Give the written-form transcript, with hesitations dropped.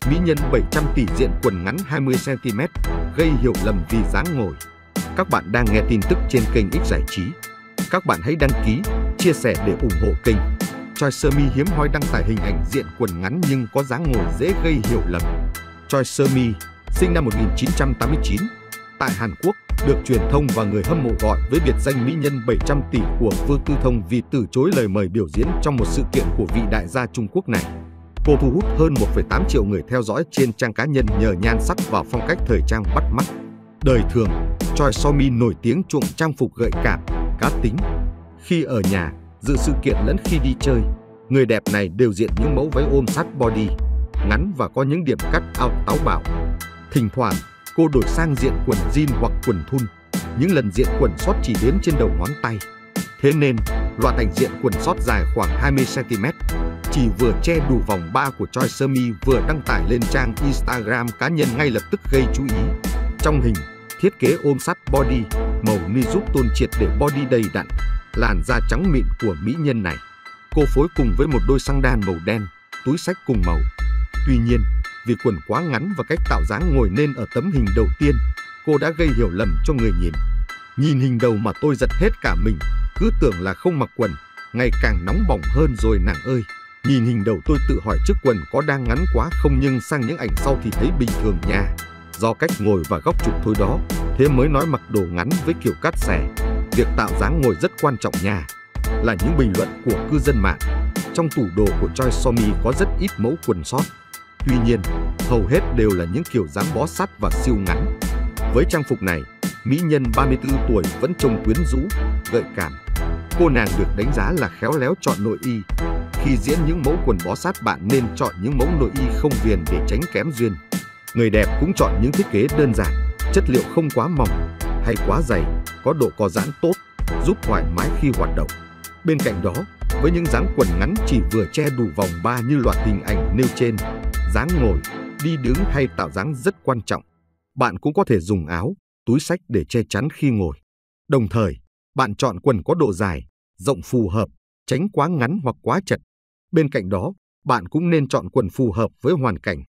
Mỹ nhân 700 tỷ diện quần ngắn 20cm, gây hiểu lầm vì dáng ngồi. Các bạn đang nghe tin tức trên kênh X Giải Trí. Các bạn hãy đăng ký, chia sẻ để ủng hộ kênh. Choi Seo-mi hiếm hoi đăng tải hình ảnh diện quần ngắn nhưng có dáng ngồi dễ gây hiểu lầm. Choi Seo-mi, sinh năm 1989, tại Hàn Quốc, được truyền thông và người hâm mộ gọi với biệt danh Mỹ nhân 700 tỷ của Vương Tư Thông vì từ chối lời mời biểu diễn trong một sự kiện của vị đại gia Trung Quốc này. Cô thu hút hơn 1,8 triệu người theo dõi trên trang cá nhân nhờ nhan sắc và phong cách thời trang bắt mắt. Đời thường, Choi Seo-mi nổi tiếng chuộng trang phục gợi cảm, cá tính. Khi ở nhà, dự sự kiện lẫn khi đi chơi, người đẹp này đều diện những mẫu váy ôm sát body, ngắn và có những điểm cắt out táo bạo. Thỉnh thoảng, cô đổi sang diện quần jean hoặc quần thun, những lần diện quần short chỉ đếm trên đầu ngón tay. Thế nên, loạt ảnh diện quần short dài khoảng 20cm, chỉ vừa che đủ vòng ba của Choi Seo-mi vừa đăng tải lên trang Instagram cá nhân ngay lập tức gây chú ý. Trong hình, thiết kế ôm sát body, màu nude giúp tôn triệt để body đầy đặn, làn da trắng mịn của mỹ nhân này. Cô phối cùng với một đôi xăng đan màu đen, túi xách cùng màu. Tuy nhiên, vì quần quá ngắn và cách tạo dáng ngồi nên ở tấm hình đầu tiên, cô đã gây hiểu lầm cho người nhìn. Nhìn hình đầu mà tôi giật hết cả mình, cứ tưởng là không mặc quần, ngày càng nóng bỏng hơn rồi nàng ơi. Nhìn hình đầu tôi tự hỏi chiếc quần có đang ngắn quá không, nhưng sang những ảnh sau thì thấy bình thường nha. Do cách ngồi và góc chụp thôi đó, thế mới nói mặc đồ ngắn với kiểu cắt xẻ. Việc tạo dáng ngồi rất quan trọng nha, là những bình luận của cư dân mạng. Trong tủ đồ của Choi Seo-mi có rất ít mẫu quần short. Tuy nhiên, hầu hết đều là những kiểu dáng bó sát và siêu ngắn. Với trang phục này, mỹ nhân 34 tuổi vẫn trông quyến rũ, gợi cảm. Cô nàng được đánh giá là khéo léo chọn nội y. Khi diễn những mẫu quần bó sát, bạn nên chọn những mẫu nội y không viền để tránh kém duyên. Người đẹp cũng chọn những thiết kế đơn giản, chất liệu không quá mỏng hay quá dày, có độ co giãn tốt, giúp thoải mái khi hoạt động. Bên cạnh đó, với những dáng quần ngắn chỉ vừa che đủ vòng ba như loạt hình ảnh nêu trên, dáng ngồi, đi đứng hay tạo dáng rất quan trọng. Bạn cũng có thể dùng áo, túi xách để che chắn khi ngồi. Đồng thời, bạn chọn quần có độ dài, rộng phù hợp, tránh quá ngắn hoặc quá chật. Bên cạnh đó, bạn cũng nên chọn quần phù hợp với hoàn cảnh,